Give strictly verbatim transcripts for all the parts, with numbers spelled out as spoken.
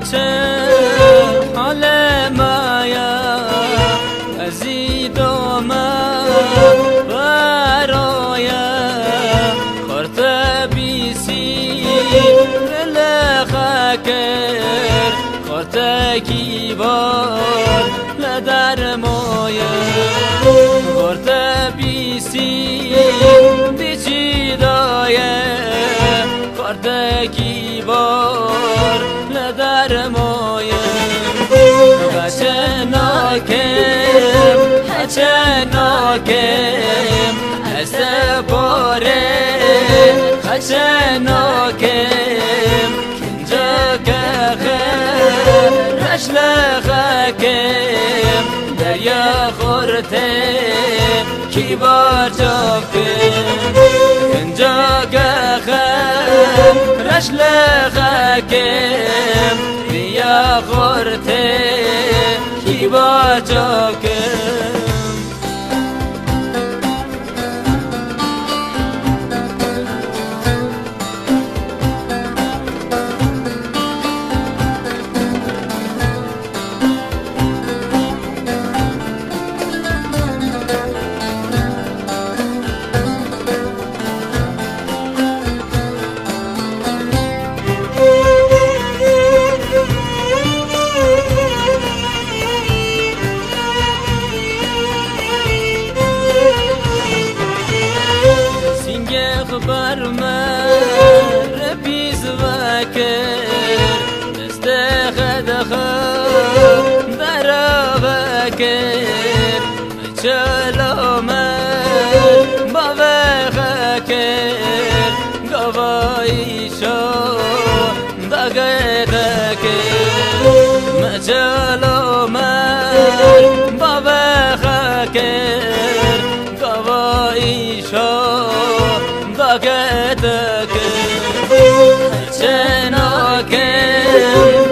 چه حال مایا ازید آمد برای خورت بیسی لخکر خورت کیبار لدر مایا خورت بیسی بیچی دایه خورت کیبار لدر مایا هچه ناکم هچه ناکم است باره هچه ناکم کنجا که خرش لخکم دریا خورته کی بار چاکم کنجا که خرش لخکم دریا خورته کی بار چاکم خبر مر بیز وکر دست خدخ در وکر چلو مر با وکر گوایی شو دگه دکر چلو مر با وکر گوایی شو داغتك هجناكم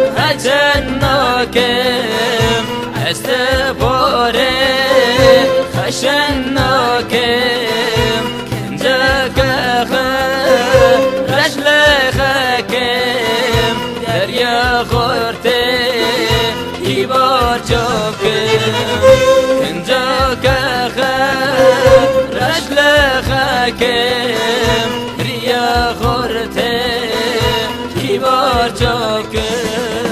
هجناكم استبوري خشناكم كنجك خرج لخكم دريا خورتي كبار جوكم كنجك خرج لخكم ريا خورته كبار جاكم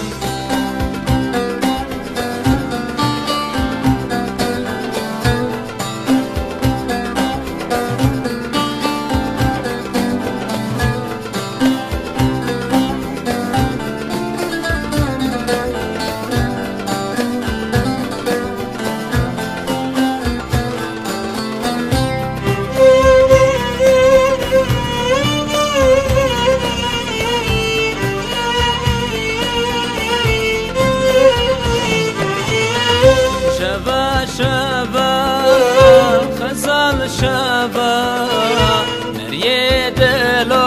شبا خزال شبا نریه دلو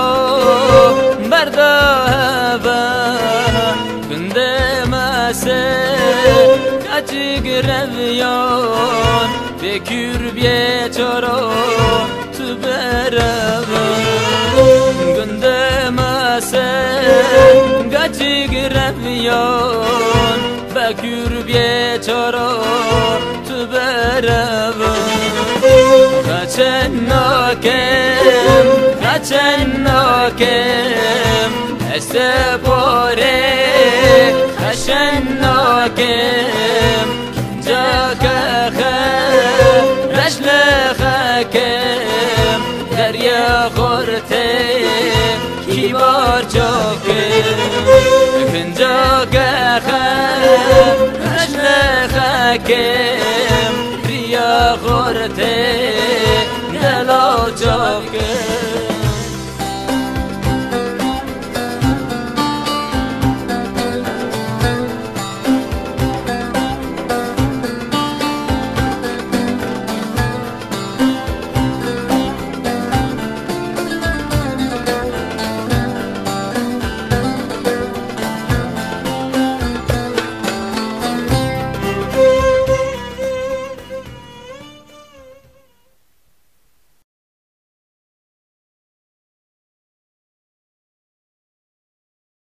بردابا کنده مسه کچی گرویان بکر بیه چارا تو برابا کنده مسه کچی گرویان بکر بیه چارا تو برابا خچن ناکم خچن ناکم است باره خشن ناکم جا که خرش لخکم دریا خورته کی بار چاکم کنجا که خرش لخکم ریا خورته دلال چاکم